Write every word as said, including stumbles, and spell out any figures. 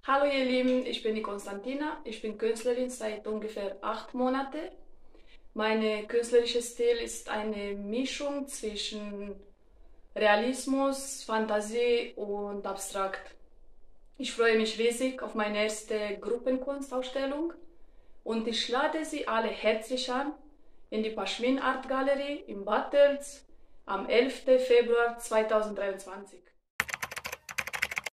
Hallo ihr Lieben, ich bin die Konstantina. Ich bin Künstlerin seit ungefähr acht Monaten. Mein künstlerischer Stil ist eine Mischung zwischen Realismus, Fantasie und Abstrakt. Ich freue mich riesig auf meine erste Gruppenkunstausstellung und ich lade Sie alle herzlich an in die Pashmin Art Galerie in Bad Tölz am elften Februar zweitausenddreiundzwanzig.